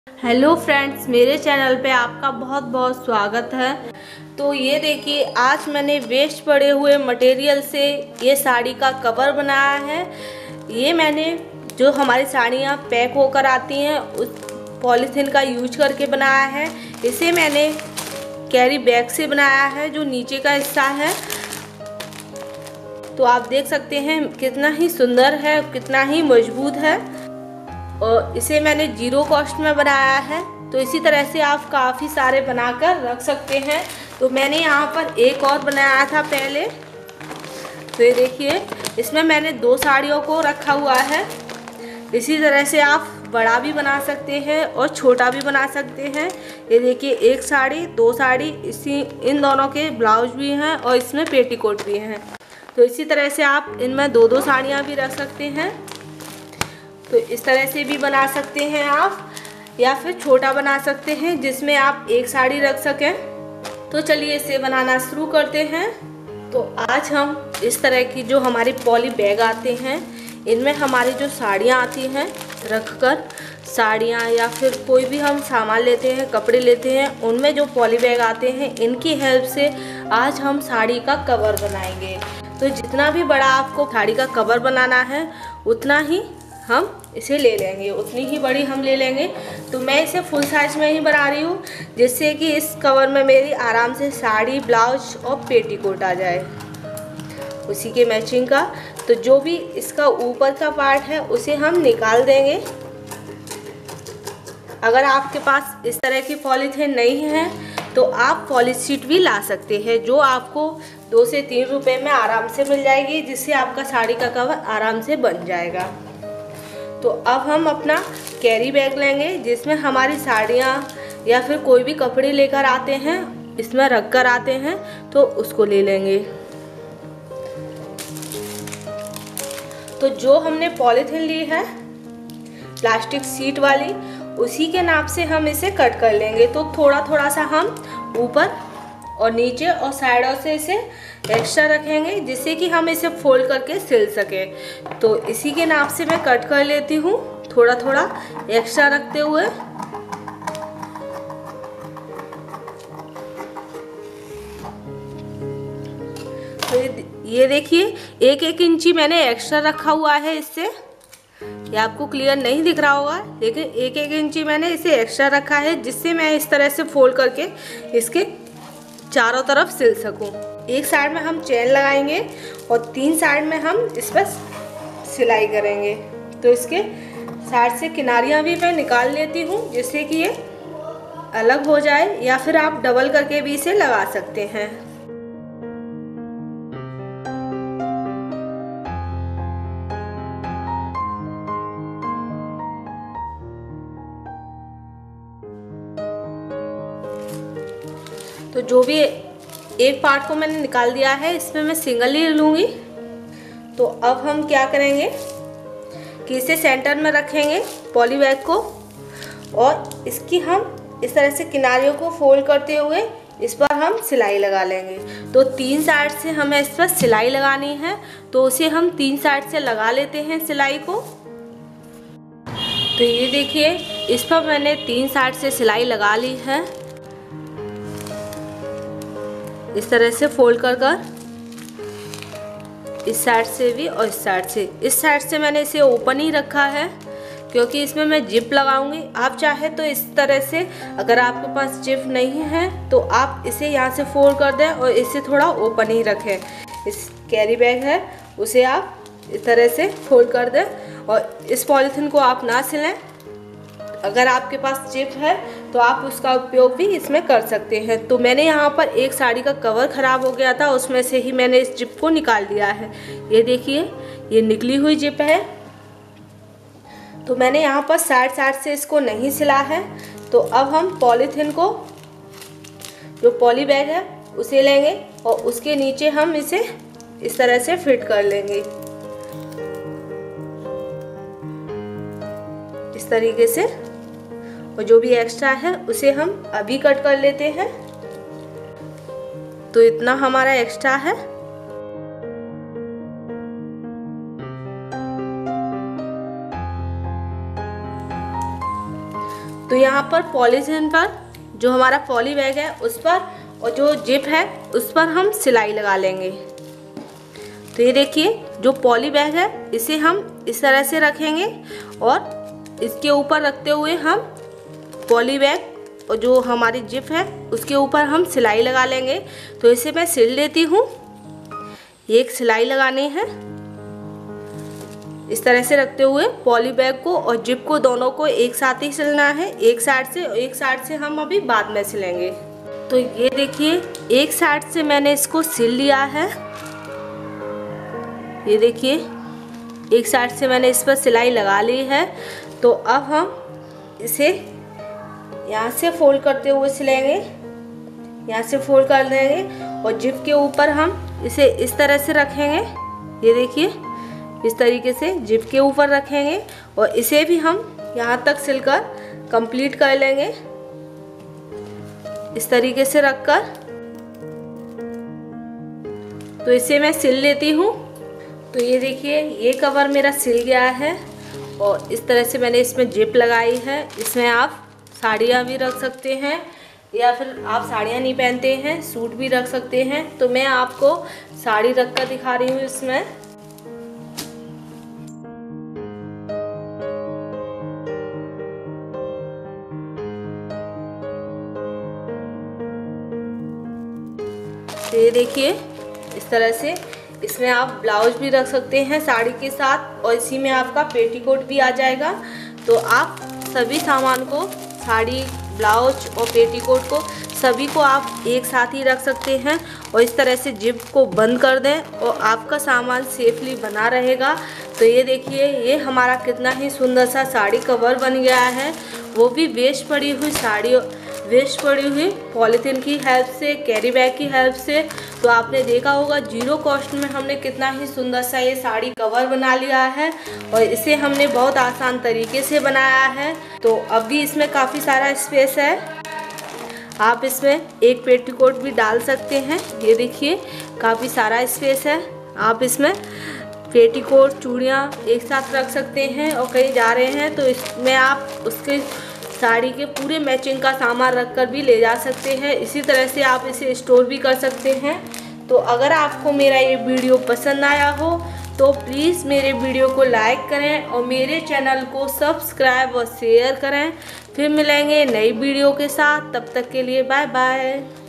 Hello friends, मेरे channel पे आपका बहुत बहुत स्वागत है। तो ये देखिए, आज मैंने वेस्ट पड़े हुए मटेरियल से ये साड़ी का कवर बनाया है। ये मैंने जो हमारी साड़ियाँ पैक होकर आती हैं उस पॉलीथीन का यूज करके बनाया है। इसे मैंने कैरी बैग से बनाया है, जो नीचे का हिस्सा है। तो आप देख सकते हैं कितना ही सुंदर है, कितना ही मजबूत है। और इसे मैंने 0 कॉस्ट में बनाया है। तो इसी तरह से आप काफ़ी सारे बनाकर रख सकते हैं। तो मैंने यहाँ पर एक और बनाया था पहले। तो ये देखिए, इसमें मैंने 2 साड़ियों को रखा हुआ है। इसी तरह से आप बड़ा भी बना सकते हैं और छोटा भी बना सकते हैं। ये देखिए, 1 साड़ी 2 साड़ी, इन दोनों के ब्लाउज भी हैं और इसमें पेटीकोट भी हैं। तो इसी तरह से आप इनमें 2-2 साड़ियाँ भी रख सकते हैं। तो इस तरह से भी बना सकते हैं आप, या फिर छोटा बना सकते हैं जिसमें आप 1 साड़ी रख सकें। तो चलिए इसे बनाना शुरू करते हैं। तो आज हम इस तरह की जो हमारी पॉली बैग आते हैं, इनमें हमारी जो साड़ियाँ आती हैं रखकर, साड़ियाँ या फिर कोई भी हम सामान लेते हैं, कपड़े लेते हैं, उनमें जो पॉली बैग आते हैं, इनकी हेल्प से आज हम साड़ी का कवर बनाएंगे। तो जितना भी बड़ा आपको साड़ी का कवर बनाना है उतना ही हम इसे ले लेंगे, उतनी ही बड़ी हम ले लेंगे। तो मैं इसे फुल साइज में ही बना रही हूँ, जिससे कि इस कवर में मेरी आराम से साड़ी, ब्लाउज और पेटीकोट आ जाए उसी के मैचिंग का। तो जो भी इसका ऊपर का पार्ट है उसे हम निकाल देंगे। अगर आपके पास इस तरह की पॉलीथीन नहीं है तो आप पॉलीशीट भी ला सकते हैं, जो आपको 2 से 3 रुपए में आराम से मिल जाएगी, जिससे आपका साड़ी का कवर आराम से बन जाएगा। तो अब हम अपना कैरी बैग लेंगे, जिसमें हमारी साड़ियाँ या फिर कोई भी कपड़े लेकर आते हैं, इसमें रख कर आते हैं, तो उसको ले लेंगे। तो जो हमने पॉलीथीन ली है प्लास्टिक शीट वाली, उसी के नाप से हम इसे कट कर लेंगे। तो थोड़ा थोड़ा सा हम ऊपर और नीचे और साइडों से इसे एक्स्ट्रा रखेंगे, जिससे कि हम इसे फोल्ड करके सिल सकें। तो इसी के नाप से मैं कट कर लेती हूँ, थोड़ा थोड़ा एक्स्ट्रा रखते हुए। तो ये देखिए, 1-1 इंची मैंने एक्स्ट्रा रखा हुआ है इससे। ये आपको क्लियर नहीं दिख रहा होगा, लेकिन 1-1 इंची मैंने इसे एक्स्ट्रा रखा है, जिससे मैं इस तरह से फोल्ड करके इसके चारों तरफ सिल सकूं। एक साइड में हम चेन लगाएंगे और 3 साइड में हम इस पर सिलाई करेंगे। तो इसके साइड से किनारियां भी मैं निकाल लेती हूं, जिससे कि ये अलग हो जाए, या फिर आप डबल करके भी इसे लगा सकते हैं। तो जो भी एक पार्ट को मैंने निकाल दिया है, इसमें मैं सिंगल ही लूँगी। तो अब हम क्या करेंगे कि इसे सेंटर में रखेंगे पॉली बैग को, और इसकी हम इस तरह से किनारियों को फोल्ड करते हुए इस पर हम सिलाई लगा लेंगे। तो 3 साइड से हमें इस पर सिलाई लगानी है, तो उसे हम 3 साइड से लगा लेते हैं सिलाई को। तो ये देखिए, इस पर मैंने 3 साइड से सिलाई लगा ली है, इस तरह से फोल्ड कर कर, इस साइड से भी और इस साइड से। इस साइड से मैंने इसे ओपन ही रखा है, क्योंकि इसमें मैं जिप लगाऊंगी। आप चाहे तो इस तरह से, अगर आपके पास जिप नहीं है तो आप इसे यहाँ से फोल्ड कर दें और इसे थोड़ा ओपन ही रखें। इस कैरी बैग है उसे आप इस तरह से फोल्ड कर दें, और इस पॉलीथीन को आप ना सिलें। अगर आपके पास जिप है तो आप उसका उपयोग भी इसमें कर सकते हैं। तो मैंने यहाँ पर एक साड़ी का कवर ख़राब हो गया था, उसमें से ही मैंने इस जिप को निकाल दिया है। ये देखिए, ये निकली हुई जिप है। तो मैंने यहाँ पर साइड साइड से इसको नहीं सिला है। तो अब हम पॉलीथीन को, जो पॉली बैग है, उसे लेंगे और उसके नीचे हम इसे इस तरह से फिट कर लेंगे, इस तरीके से। और जो भी एक्स्ट्रा है उसे हम अभी कट कर लेते हैं। तो इतना हमारा एक्स्ट्रा है। तो यहाँ पर पॉलीथिन पर जो हमारा पॉली बैग है उस पर और जो जिप है उस पर हम सिलाई लगा लेंगे। तो ये देखिए जो पॉली बैग है इसे हम इस तरह से रखेंगे और इसके ऊपर रखते हुए हम पॉली बैग और जो हमारी जिप है उसके ऊपर हम सिलाई लगा लेंगे। तो इसे मैं सिल लेती हूँ। एक सिलाई लगानी है इस तरह से रखते हुए पॉली बैग को और जिप को दोनों को एक साथ ही सिलना है, एक साइड से हम अभी बाद में सिलेंगे। तो ये देखिए एक साइड से मैंने इसको सिल लिया है। ये देखिए एक साइड से मैंने इस पर सिलाई लगा ली है। तो अब हम इसे यहाँ से फोल्ड करते हुए सिलेंगे, यहाँ से फोल्ड कर देंगे और जिप के ऊपर हम इसे इस तरह से रखेंगे। ये देखिए इस तरीके से जिप के ऊपर रखेंगे और इसे भी हम यहाँ तक सिलकर कंप्लीट कर लेंगे इस तरीके से रखकर। तो इसे मैं सिल लेती हूँ। तो ये देखिए ये कवर मेरा सिल गया है और इस तरह से मैंने इसमें जिप लगाई है। इसमें आप साड़ियाँ भी रख सकते हैं या फिर आप साड़ियाँ नहीं पहनते हैं सूट भी रख सकते हैं। तो मैं आपको साड़ी रख कर दिखा रही हूँ इसमें। तो ये देखिए इस तरह से इसमें आप ब्लाउज भी रख सकते हैं साड़ी के साथ और इसी में आपका पेटीकोट भी आ जाएगा। तो आप सभी सामान को साड़ी, ब्लाउज और पेटीकोट को सभी को आप एक साथ ही रख सकते हैं और इस तरह से जिप को बंद कर दें और आपका सामान सेफली बना रहेगा। तो ये देखिए ये हमारा कितना ही सुंदर सा साड़ी कवर बन गया है, वो भी वेस्ट पड़ी हुई साड़ी, वेस्ट पड़ी हुई पॉलीथीन की हेल्प से, कैरी बैग की हेल्प से। तो आपने देखा होगा जीरो कॉस्ट में हमने कितना ही सुंदर सा ये साड़ी कवर बना लिया है और इसे हमने बहुत आसान तरीके से बनाया है। तो अब भी इसमें काफ़ी सारा स्पेस है, आप इसमें एक पेटीकोट भी डाल सकते हैं। ये देखिए काफ़ी सारा स्पेस है, आप इसमें पेटीकोट, चूड़ियाँ एक साथ रख सकते हैं और कहीं जा रहे हैं तो इसमें आप उसके साड़ी के पूरे मैचिंग का सामान रखकर भी ले जा सकते हैं। इसी तरह से आप इसे स्टोर भी कर सकते हैं। तो अगर आपको मेरा ये वीडियो पसंद आया हो तो प्लीज़ मेरे वीडियो को लाइक करें और मेरे चैनल को सब्सक्राइब और शेयर करें। फिर मिलेंगे नई वीडियो के साथ, तब तक के लिए बाय बाय।